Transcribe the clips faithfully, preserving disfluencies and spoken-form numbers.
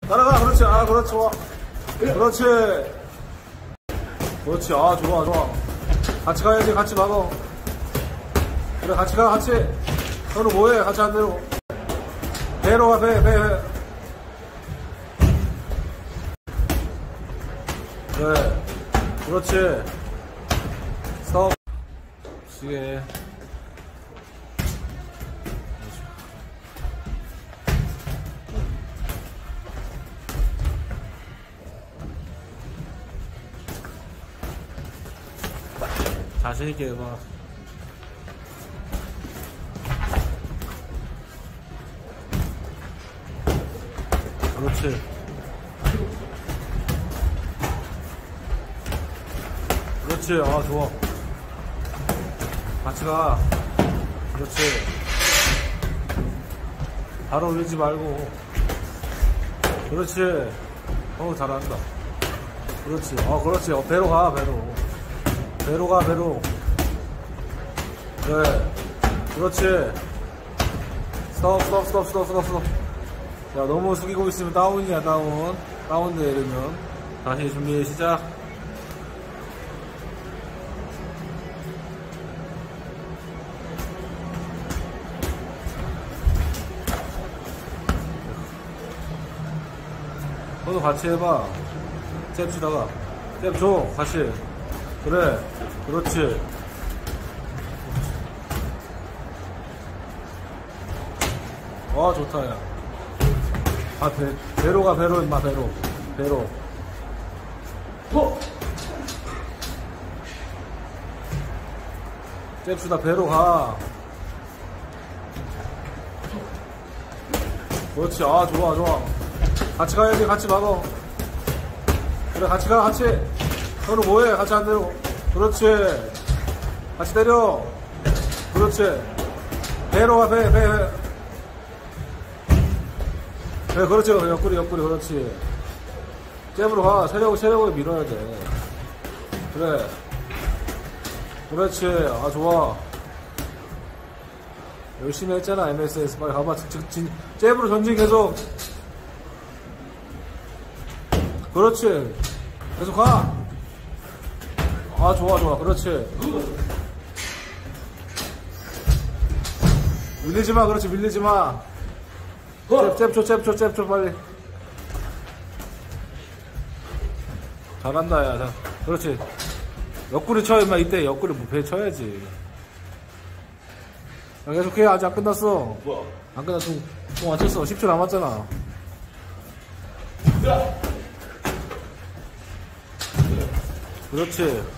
따라가. 그렇지. 아, 그렇지. 좋아. 그렇지. 그렇지. 아, 좋아, 좋아. 같이 가야지. 같이 막어. 그래, 같이 가, 같이. 서로 뭐해? 같이 안 되고. 배로 가, 배, 배, 배. 그래. 그렇지. 서. 시계. 자신있게 해봐. 그렇지. 그렇지. 아, 좋아. 같이 가. 그렇지. 바로 올리지 말고. 그렇지. 어, 잘한다. 그렇지. 어, 그렇지. 어, 배로 가, 배로. 배로 가, 배로. 그래. 그렇지. 스톱, 스톱, 스톱, 스톱, 스톱, 스톱. 야, 너무 숙이고 있으면 다운이야, 다운. 다운돼, 이러면. 다시 준비, 시작. 너도 같이 해봐. 잽 치다가. 잽 줘, 같이. 그래. 그렇지. 와, 좋다, 야. 아, 배, 배로 가, 배로, 임마, 배로. 배로. 어! 잽시다, 배로 가. 그렇지. 아, 좋아, 좋아. 같이 가야지, 같이 막어. 그래, 같이 가, 같이. 서로 뭐해? 같이 안 되고. 그렇지. 같이 때려. 그렇지. 배로 가, 배, 배, 배. 그래, 그렇지. 옆구리, 옆구리, 그렇지. 잽으로 가. 체력을, 체력을 밀어야 돼. 그래. 그렇지. 아, 좋아. 열심히 했잖아, 엠에스에스. 빨리 가봐. 진, 진, 잽으로 전진 계속. 그렇지. 계속 가. 아, 좋아, 좋아. 그렇지. 밀리지 마. 그렇지. 밀리지 마. 잽, 잽 줘, 잽 줘, 잽 줘, 빨리. 잘한다, 야. 자, 그렇지. 옆구리 쳐, 임마. 이때 옆구리 배 쳐야지. 야, 계속해. 아직 안 끝났어. 뭐야? 안 끝났어. 또 맞췄어. 십 초 남았잖아. 그렇지.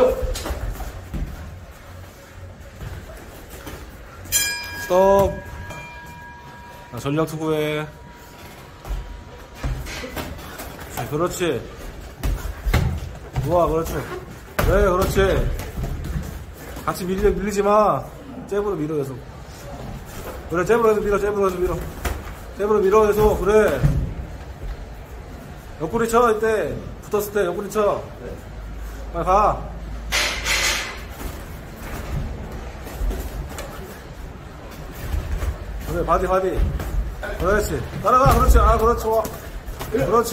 스톱. 자, 전력 투구해. 그렇지. 좋아, 그렇지. 그래, 그렇지. 같이 밀리, 밀리지 마. 잽으로 밀어, 계속. 그래, 잽으로 해서 밀어, 잽으로 해서 밀어. 잽으로 밀어, 계속. 그래. 옆구리 쳐, 이때. 붙었을 때 옆구리 쳐. 빨리 가. 그래, 바디, 바디. 그렇지. 따라가, 그렇지. 아, 그렇지. 좋아. 그렇지.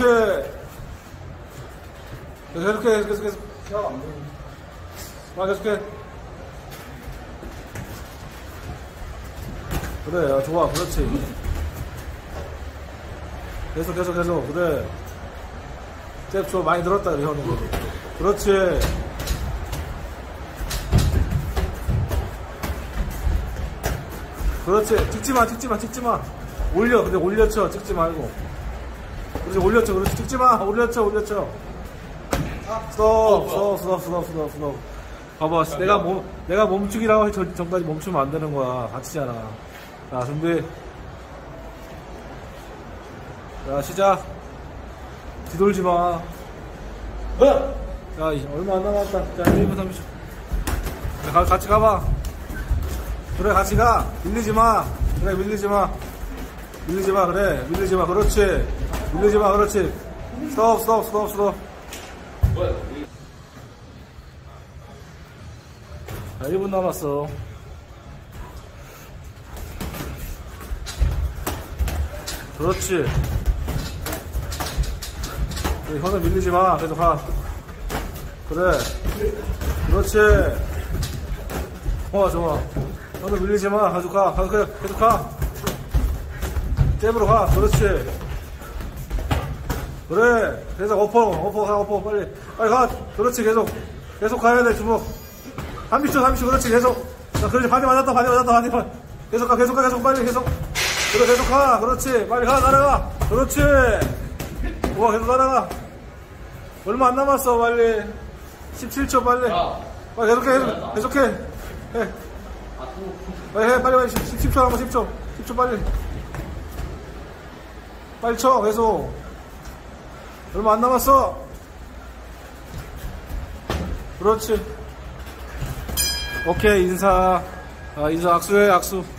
계속해, 계속, 계속. 아, 계속해. 그래, 야, 좋아. 그렇지. 계속, 계속, 계속. 그래. 잽 줘. 많이 늘었다, 현우. 그렇지. 그렇지. 찍지마, 찍지마, 찍지마. 올려. 근데 올려쳐. 찍지 말고. 그렇지. 올려쳐. 그렇지. 찍지마. 올려쳐, 올려쳐. 스톱, 스톱, 스톱, 스톱, 스톱, 스톱. 봐봐. 내가 몸, 내가 멈추기라고 할 전까지 멈추면 안 되는 거야. 다치잖아. 자, 준비. 자, 시작. 뒤돌지 마. 자, 얼마 안 남았다. 자, 일 분 삼십 초. 자, 같이 가봐. 그래, 같이 가. 밀리지 마. 그래, 밀리지 마. 밀리지 마. 그래, 밀리지 마. 그렇지. 밀리지 마. 그렇지. 스톱, 스톱, 스톱, 스톱. 자, 일 분 남았어. 그렇지. 현우 밀리지 마. 계속 가. 그래. 그렇지. 좋아, 좋아. 현우 밀리지 마. 계속 가. 계속, 계속 가. 잽으로 가. 그렇지. 그래. 계속 엎어. 엎어. 가. 엎어. 빨리. 빨리 가. 그렇지. 계속. 계속 가야 돼. 주먹. 삼십 초, 삼십 초. 그렇지. 계속. 자, 그렇지. 바디 맞았다. 바디 맞았다. 바디 맞았다. 계속 가. 계속 가. 계속 빨리. 계속. 그래. 계속 가. 그렇지. 빨리 가. 날아가. 그렇지. 우와. 계속 날아가. 얼마 안 남았어. 빨리. 십칠 초 빨리. 빨리 계속해. 계속, 계속해. 해. 빨리 해. 빨리 빨리. 십 초 남아. 십 초. 십 초 빨리. 빨리 쳐. 계속. 얼마 안 남았어. 그렇지. 오케이. 인사. 아, 인사. 악수해. 악수.